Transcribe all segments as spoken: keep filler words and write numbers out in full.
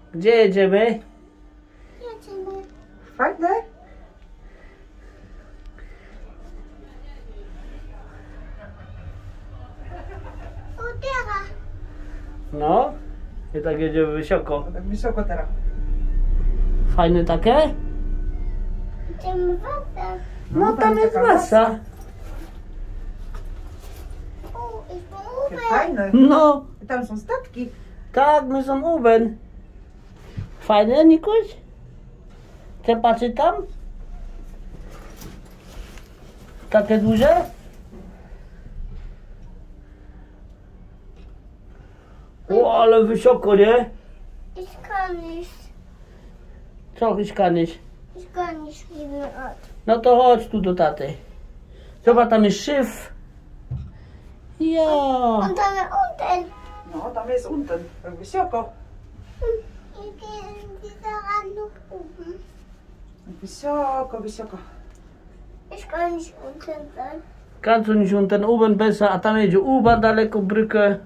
Gdzie jedziemy? Jedziemy. Fajne? Udziela. No. I tak jedziemy wysoko. No tak wysoko teraz. Fajne takie? Idziemy wodę. No, No, tam tam jest jest taka masa. O, i Jakie połówek. fajne. No. I tam są statki. Tak, my są uben. Fajne, Nikuś? Chcę patrzeć tam? Takie duże? O, ale wysoko, nie? I skanisz. Co hiszkanisz? I skanisz jeden od. No to chodź tu do taty. Zobacz, tam jest szyf. Ja. On tam jest unten. No, tam jest unten. Tak wysoko. I kiedy zaraz noch oben. Wysoko, wysoko. Ich kann nicht unten sein. Kannst du nicht unten oben besser, a tam jedzie U-Bahn daleko, Brücke.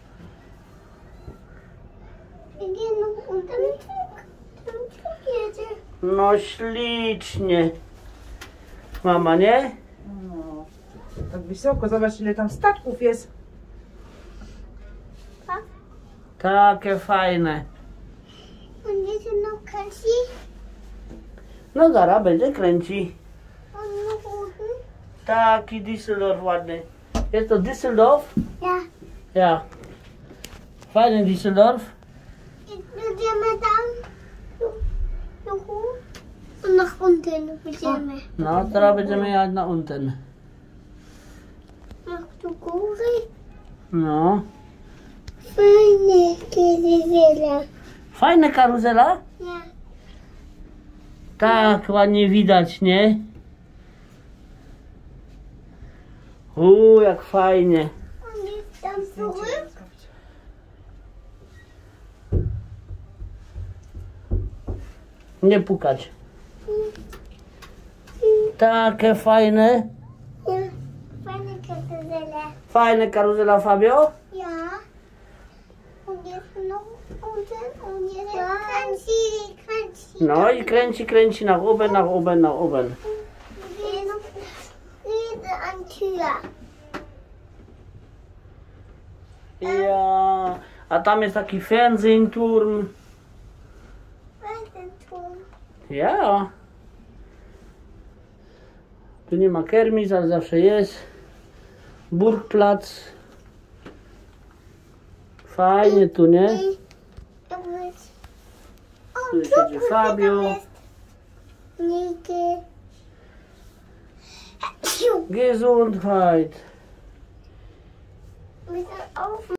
Wir gehen noch unter den Zug. Ten Zug jedzie. No ślicznie. Mama, nie? No, tak wysoko. Zobacz, ile tam statków jest. Pa? Takie fajne. Und jedzie noch Kansi. No zaraz będzie kręci. Und noch unten. Taki Düsseldorf ładny. Jest to Düsseldorf? Ja. Ja. Fajny Düsseldorf. I będziemy tam. Do, do góry. Und nach unten będziemy. No, teraz będziemy jechać na unten. Nach do góry. No. Fajne karuzela. Fajne karuzela? Ja. Tak, ładnie widać, nie? Uuu, jak fajnie. Und jetzt dann zurück. Nie pukać. Takie fajne. Ja. Fajne karuzela. Fajne karuzela, Fabio. Ja. Und jetzt noch unten und jetzt Kansi, Kansi. No i kręci, kręci na oben, na oben, na oben. Rede an Tür. Ja. A tam jest taki Fernsehturm. Weißenturm. Ja. Tu nie ma kermis, ale zawsze jest. Burgplatz. Fajnie tu, nie? I Tu siedzi Fabio. Nike. Gesundheit. Wir sind auf